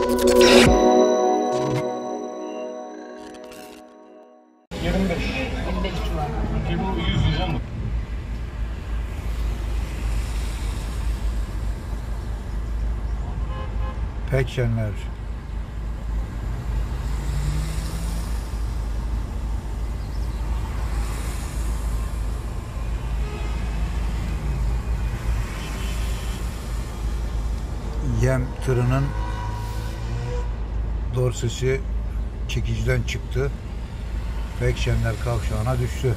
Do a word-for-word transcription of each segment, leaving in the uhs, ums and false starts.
yirmi beş. yirmi beş civarı. Peki bu yüz lira mı? Pekşenler. Yem tırının dorsesi çekiciden çıktı. Pekşenler kavşağına düştü.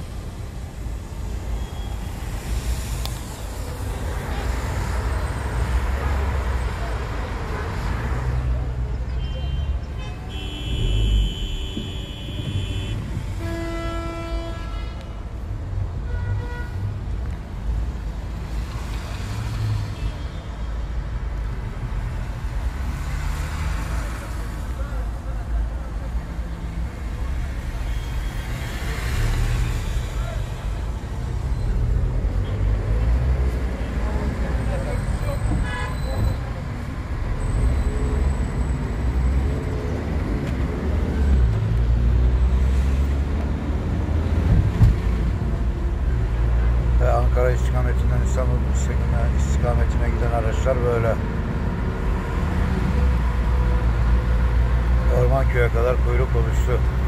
Ankara istikametinden İstanbul istikametine giden araçlar böyle. Ormanköy'e kadar kuyruk oluştu.